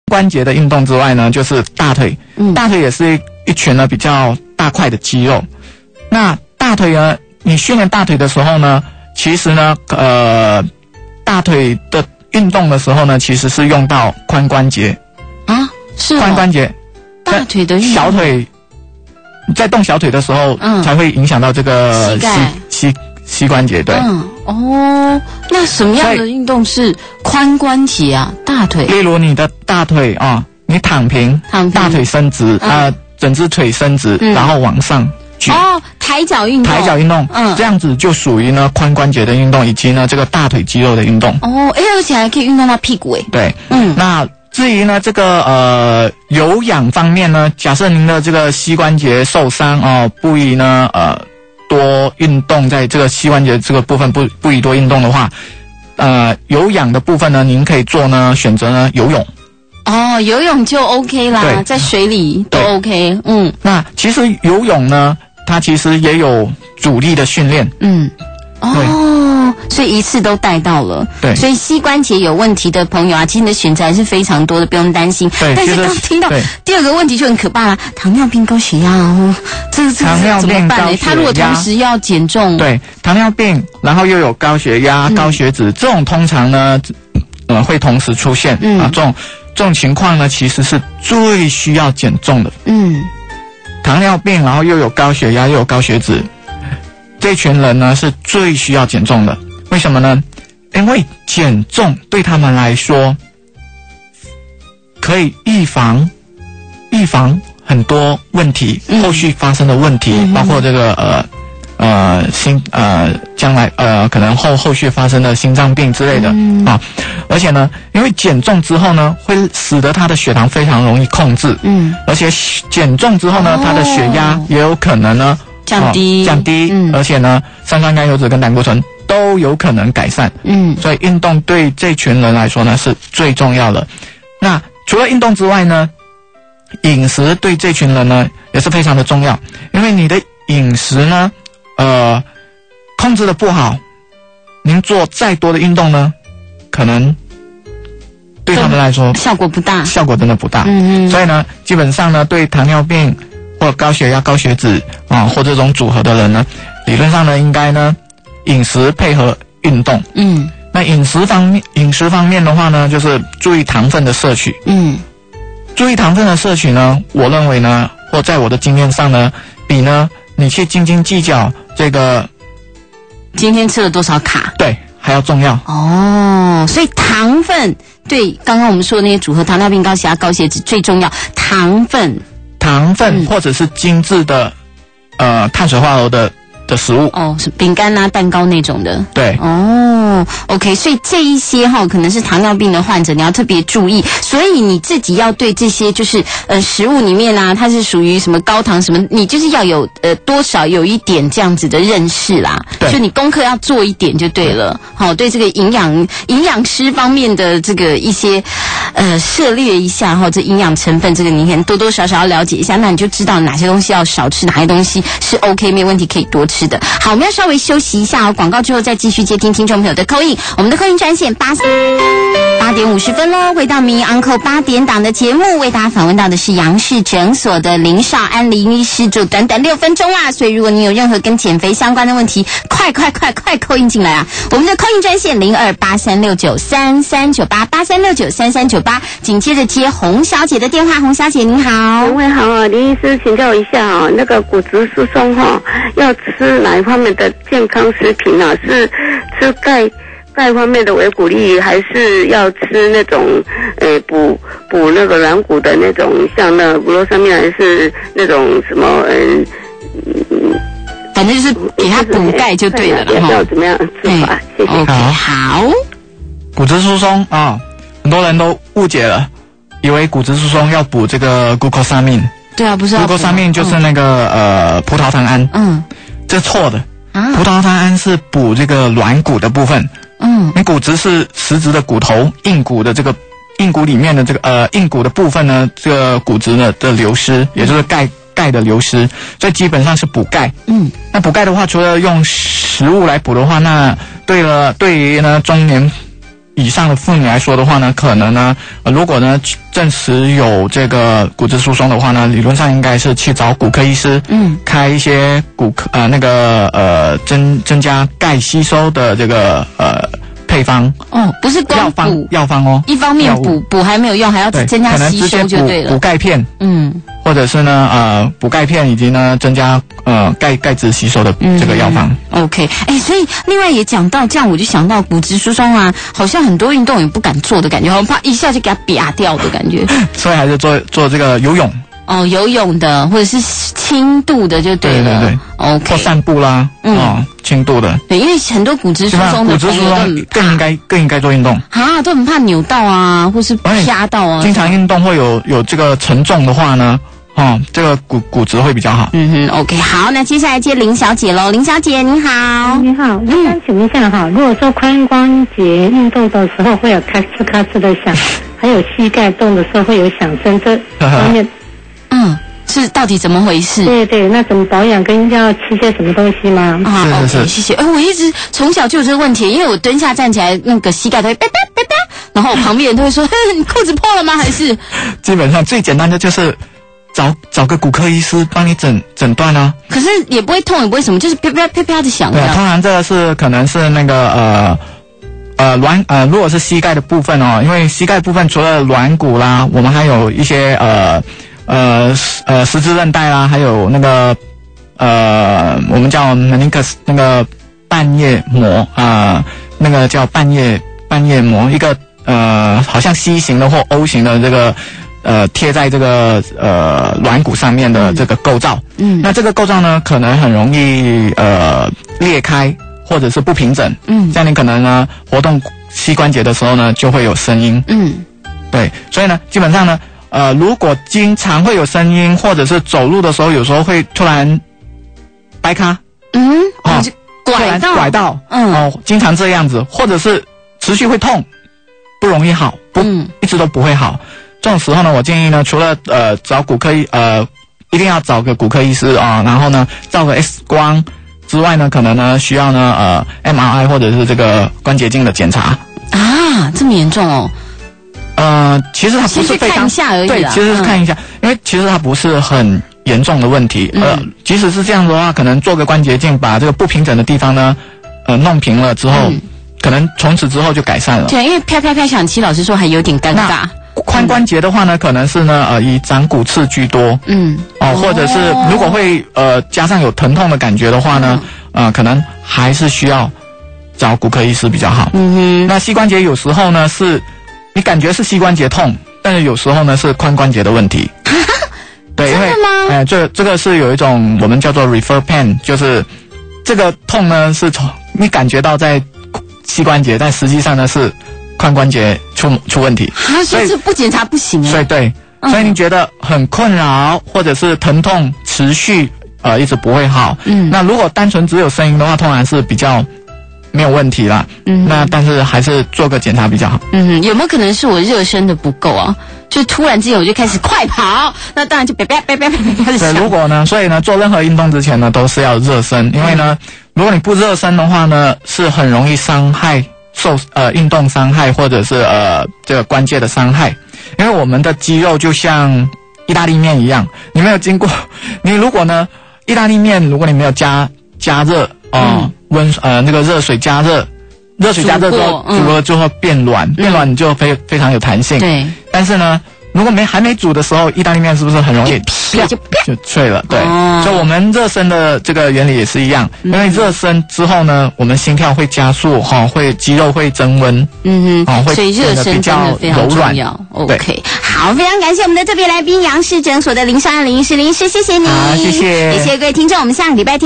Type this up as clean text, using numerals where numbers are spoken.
关节的运动之外呢，就是大腿。大腿也是一群呢比较大块的肌肉。那大腿呢，你训练大腿的时候呢，其实呢，大腿的运动的时候呢，其实是用到髋关节啊，是髋关节。 大腿的运动， 小腿在动小腿的时候，才会影响到这个膝关节。对。 那什么样的运动是髋关节啊？大腿。 例如你的大腿啊，你躺平，大腿伸直整只腿伸直，然后往上举。 抬脚运动。 这样子就属于呢髋关节的运动，以及呢这个大腿肌肉的运动。 而且还可以运动到屁股对。那至于呢这个有氧方面呢，假设您的这个膝关节受伤不宜呢多运动，在这个膝关节这个部分不宜多运动的话，有氧的部分呢，您可以做呢选择呢游泳。 游泳就 OK 啦，在水里都 OK。 那其实游泳呢，它其实也有阻力的训练。 所以一次都带到了。 对， 所以膝关节有问题的朋友啊，其实你的选择还是非常多的，不用担心。 对， 但是刚听到第二个问题就很可怕了，糖尿病、高血压这糖尿病、 怎么办呢？他如果同时要减重， 对，糖尿病，然后又有高血压、高血脂，这种通常呢，会同时出现这种情况呢，其实是最需要减重的。糖尿病，然后又有高血压，又有高血脂。这群人呢是最需要减重的，为什么呢？因为减重对他们来说可以预防很多问题，后续发生的问题，包括这个将来可能后续发生的心脏病之类的而且呢，因为减重之后呢，会使得他的血糖非常容易控制，而且减重之后呢，他的血压也有可能呢降低，而且呢，三酸甘油酯跟胆固醇都有可能改善。所以运动对这群人来说呢是最重要的。那除了运动之外呢，饮食对这群人呢也是非常的重要，因为你的饮食呢，控制的不好，您做再多的运动呢，可能对他们来说效果不大， 效果真的不大。所以呢，基本上呢，对糖尿病或高血压、高血脂或这种组合的人呢，理论上呢，应该呢，饮食配合运动。那饮食方面的话呢，就是注意糖分的摄取。注意糖分的摄取呢，我认为呢，或在我的经验上呢，比呢你去斤斤计较这个今天吃了多少卡， 对，还要重要。 所以糖分对刚刚我们说的那些组合，糖尿病、高血压、高血脂最重要，糖分或者是精致的碳水化合物的食物。 是饼干啊、蛋糕那种的。 对。 OK， 所以这一些可能是糖尿病的患者，你要特别注意。所以你自己要对这些就是食物里面啊，它是属于什么高糖什么，你就是要有多少有一点这样子的认识啦。 对。 就你功课要做一点就对了。对这个营养师方面的这个一些涉猎一下这营养成分，这个你可能多多少少要了解一下，那你就知道哪些东西要少吃，哪些东西是 OK 没有问题可以多吃的。好，我们要稍微休息一下广告之后再继续接听听众朋友的call in，我们的call in专线8点50分咯，回到民意 Uncle 8点档的节目，为大家访问到的是杨氏诊所的林少安林医师，就短短6分钟啦。所以如果你有任何跟减肥相关的问题，快 call in 进来啊！我们的call in专线028369339883693398，紧接着接洪小姐的电话。洪小姐您好。 各位好林医师请教一下那个骨质疏松要吃哪一方面的健康食品是吃钙方面的维骨力，还是要吃那种补那个软骨的那种，像那骨肉上面，还是那种什么反正就是给他补钙就对了要怎么样吃法？谢谢。 OK， 好。 骨质疏松很多人都误解了，以为骨质疏松要补这个 glucosamine。对啊，不是要补。 glucosamine就是那个葡萄糖胺。这错的。葡萄糖胺是补这个软骨的部分。你骨质是实质的骨头，硬骨的这个硬骨里面的这个硬骨的部分呢，这个骨质呢的流失，也就是钙的流失，所以基本上是补钙。那补钙的话，除了用食物来补的话，那对于呢中年以上的妇女来说的话呢，可能呢，如果呢证实有这个骨质疏松的话呢，理论上应该是去找骨科医师，开一些增加钙吸收的这个配方哦，不是光补药方哦， 一方面补还没有用，还要增加吸收就对了。 补钙片，或者是呢补钙片以及呢增加钙质吸收的这个药方。 OK， 所以另外也讲到这样，我就想到骨质疏松啊，好像很多运动也不敢做的感觉，好像怕一下就给它啪掉的感觉。 所以还是做这个游泳。 哦，游泳的或者是轻度的就对了。 对 OK， 或散步啦，轻度的。 对，因为很多骨质疏松的朋友都更应该做运动啊，都很怕扭到啊，或是啪到啊。 经常运动会有这个沉重的话呢，这个骨质会比较好。 OK， 好，那接下来接林小姐喽。林小姐你好。 你好，我想请问一下哈，如果说髋关节运动的时候会有咔哧咔哧的响，还有膝盖动的时候会有响声，这方面。 是到底怎么回事？ 对，那怎么保养跟要吃些什么东西吗？ 是，谢谢。我一直从小就有这个问题，因为我蹲下站起来，那个膝盖都会叭叭叭叭，然后我旁边人都会说：“你裤子破了吗？”还是基本上最简单的就是找个骨科医师帮你诊断啊。 可是也不会痛，也不会什么，就是啪啪啪啪的响。 对，通常这个是可能是那个如果是膝盖的部分哦，因为膝盖部分除了软骨啦，我们还有一些十字韧带啦，还有那个我们叫 meniscus 那个半叶膜那个叫半叶膜，一个好像 C 型的或 O 型的这个贴在这个软骨上面的这个构造。那这个构造呢，可能很容易裂开或者是不平整。这样你可能呢活动膝关节的时候呢就会有声音。对，所以呢基本上呢如果经常会有声音，或者是走路的时候有时候会突然掰咖，拐到，经常这样子，或者是持续会痛，不容易好，一直都不会好。这种时候呢，我建议呢，除了找骨科一定要找个骨科医师然后呢照个 X 光之外呢，可能呢需要呢MRI 或者是这个关节镜的检查。 这么严重哦？ 其实它不是非常看一下而已啦。 对，其实是看一下，因为其实它不是很严重的问题。即使是这样的话，可能做个关节镜，把这个不平整的地方呢，弄平了之后，可能从此之后就改善了。 对，因为啪啪啪响，其实老实说还有点尴尬。 髋关节的话呢，可能是呢以长骨刺居多。或者是如果会加上有疼痛的感觉的话呢，可能还是需要找骨科医师比较好。那膝关节有时候呢是。你感觉是膝关节痛，但是有时候呢是髋关节的问题。对，因为这个是有一种我们叫做 refer pain， 就是这个痛呢是从你感觉到在膝关节，但实际上呢是髋关节出问题。 所以这不检查不行。 所以你觉得很困扰，或者是疼痛持续一直不会好。那如果单纯只有声音的话，通常是比较没有问题啦。那但是还是做个检查比较好。 有没有可能是我热身的不够啊？就突然之间我就开始快跑，那当然就啪开始响。 对，如果呢，所以呢，做任何运动之前呢，都是要热身，因为呢，如果你不热身的话呢，是很容易伤害运动伤害，或者是这个关节的伤害。因为我们的肌肉就像意大利面一样，你没有经过，你如果呢，意大利面如果你没有加热那个热水加热之后煮了就会变软，变软你就非常有弹性。 对， 但是呢，如果还没煮的时候，意大利面是不是很容易就脆了？对，所以我们热身的这个原理也是一样，因为热身之后呢，我们心跳会加速会肌肉会增温，会所以热身真的非常重要。OK， 好，非常感谢我们的特别来宾杨氏诊所的林尚安林医师，谢谢你， 好，谢谢， 也谢谢各位听众，我们下个礼拜天。